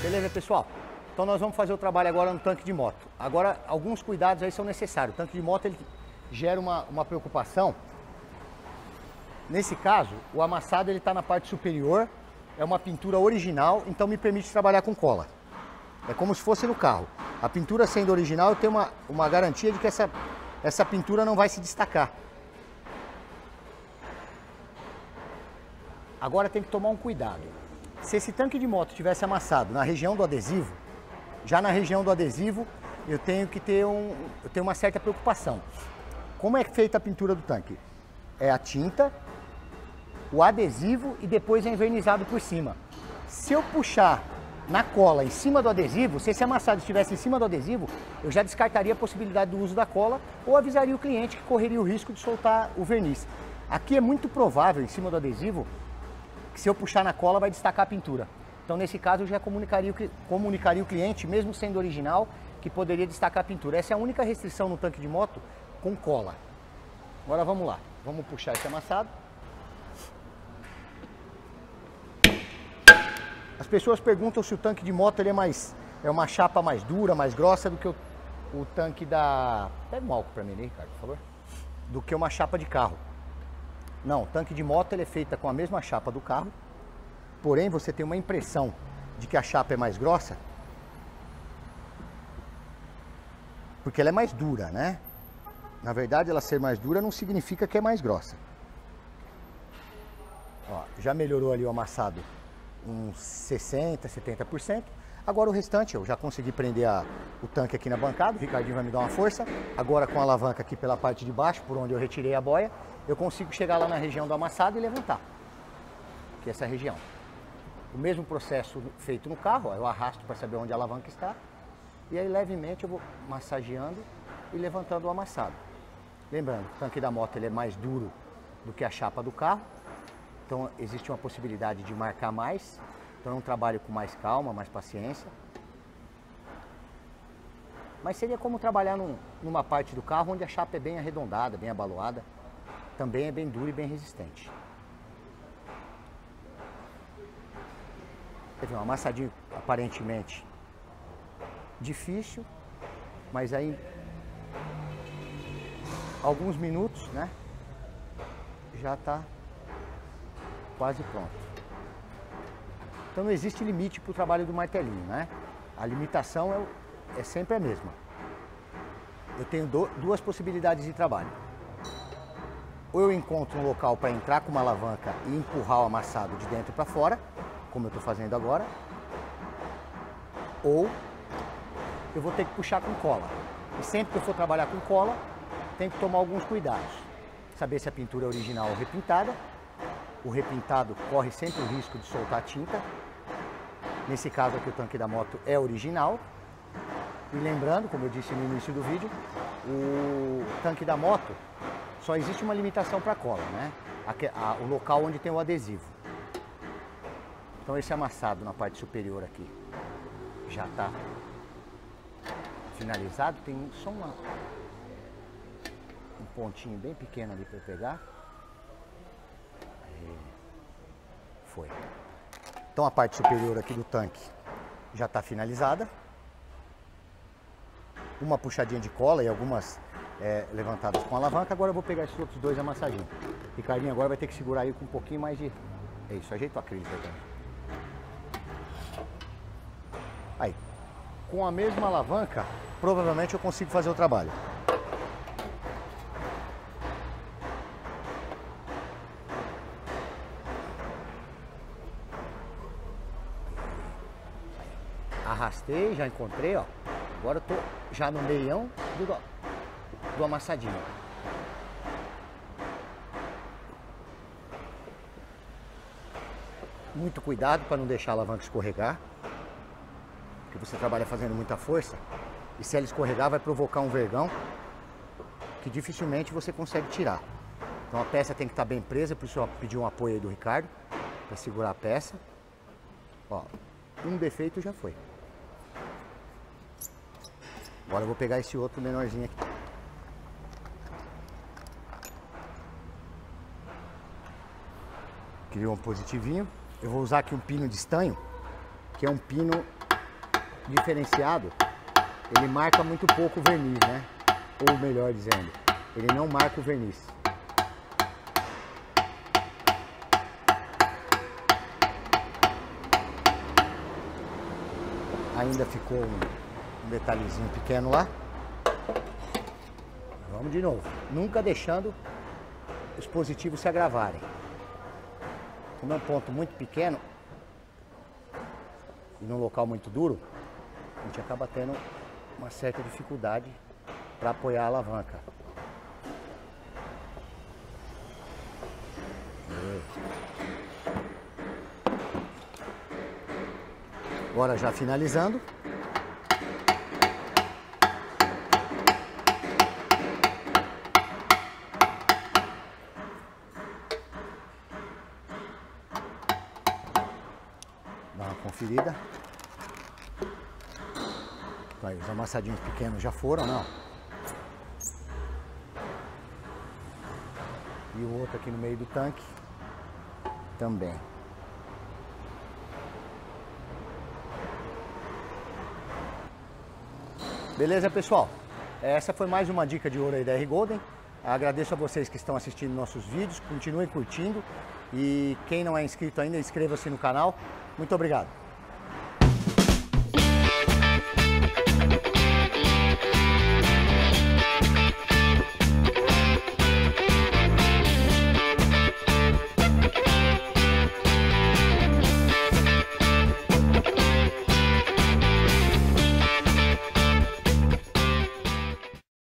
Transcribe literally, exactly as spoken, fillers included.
Beleza, pessoal? Então nós vamos fazer o trabalho agora no tanque de moto. Agora, alguns cuidados aí são necessários. O tanque de moto, ele gera uma, uma preocupação. Nesse caso, o amassado ele está na parte superior, é uma pintura original, então me permite trabalhar com cola. É como se fosse no carro. A pintura sendo original, eu tenho uma, uma garantia de que essa, essa pintura não vai se destacar. Agora tem que tomar um cuidado. Se esse tanque de moto tivesse amassado na região do adesivo, já na região do adesivo eu tenho que ter, um, eu tenho uma certa preocupação. Como é feita a pintura do tanque? É a tinta, o adesivo e depois é envernizado por cima. Se eu puxar na cola em cima do adesivo, se esse amassado estivesse em cima do adesivo, eu já descartaria a possibilidade do uso da cola ou avisaria o cliente que correria o risco de soltar o verniz. Aqui é muito provável, em cima do adesivo, que se eu puxar na cola vai destacar a pintura. Então nesse caso eu já comunicaria, comunicaria o cliente, mesmo sendo original, que poderia destacar a pintura. Essa é a única restrição no tanque de moto com cola. Agora vamos lá, vamos puxar esse amassado. As pessoas perguntam se o tanque de moto ele é mais é uma chapa mais dura, mais grossa do que o, o tanque da... Pega um álcool para mim, Ricardo, por favor. Do que uma chapa de carro. Não, o tanque de moto ele é feita com a mesma chapa do carro, porém você tem uma impressão de que a chapa é mais grossa, porque ela é mais dura, né? Na verdade, ela ser mais dura não significa que é mais grossa. Ó, já melhorou ali o amassado uns sessenta, setenta por cento. Agora o restante eu já consegui prender a, o tanque aqui na bancada. O Ricardinho vai me dar uma força. Agora com a alavanca aqui pela parte de baixo, por onde eu retirei a boia, eu consigo chegar lá na região do amassado e levantar. Que é essa região. O mesmo processo feito no carro, ó, eu arrasto para saber onde a alavanca está. E aí levemente eu vou massageando e levantando o amassado. Lembrando, o tanque da moto ele é mais duro do que a chapa do carro. Então existe uma possibilidade de marcar mais. Então é um trabalho com mais calma, mais paciência. Mas seria como trabalhar num, numa parte do carro onde a chapa é bem arredondada, bem abaloada. Também é bem dura e bem resistente. Quer ver, um amassadinho aparentemente difícil, mas aí alguns minutos, né, já está quase pronto. Então não existe limite para o trabalho do martelinho, né? A limitação é, é sempre a mesma. Eu tenho do, duas possibilidades de trabalho. Ou eu encontro um local para entrar com uma alavanca e empurrar o amassado de dentro para fora, como eu estou fazendo agora, ou eu vou ter que puxar com cola. E sempre que eu for trabalhar com cola, tenho que tomar alguns cuidados. Saber se a pintura é original ou repintada. O repintado corre sempre o risco de soltar tinta. Nesse caso aqui o tanque da moto é original. E lembrando, como eu disse no início do vídeo, o tanque da moto só existe uma limitação para cola, né? A, a, o local onde tem o adesivo. Então esse amassado na parte superior aqui já está finalizado. Tem só uma, um pontinho bem pequeno ali para eu pegar. Aí, foi. Então a parte superior aqui do tanque já está finalizada. Uma puxadinha de cola e algumas é, levantadas com alavanca. Agora eu vou pegar esses outros dois amassadinhos. Ricardinho agora vai ter que segurar aí com um pouquinho mais de... É isso, ajeita o acrílico aí também. Aí, com a mesma alavanca, provavelmente eu consigo fazer o trabalho. Arrastei, já encontrei, ó. Agora eu tô já no meião do, do amassadinho. Muito cuidado para não deixar a alavanca escorregar. Porque você trabalha fazendo muita força. E se ela escorregar vai provocar um vergão que dificilmente você consegue tirar. Então a peça tem que estar bem presa, por isso eu pedi um apoio aí do Ricardo para segurar a peça. Ó, um defeito já foi. Agora eu vou pegar esse outro menorzinho aqui. Criou um positivinho. Eu vou usar aqui um pino de estanho, que é um pino diferenciado, ele marca muito pouco o verniz, né? Ou melhor dizendo, ele não marca o verniz. Ainda ficou um, um detalhezinho pequeno lá. Vamos de novo, nunca deixando os positivos se agravarem. Como é um ponto muito pequeno e num local muito duro, a gente acaba tendo uma certa dificuldade para apoiar a alavanca. Agora já finalizando. Dá uma conferida. Aí, os amassadinhos pequenos já foram, não? E o outro aqui no meio do tanque também. Beleza, pessoal? Essa foi mais uma dica de ouro aí da R Golden. Agradeço a vocês que estão assistindo nossos vídeos, continuem curtindo e quem não é inscrito ainda, inscreva-se no canal. Muito obrigado.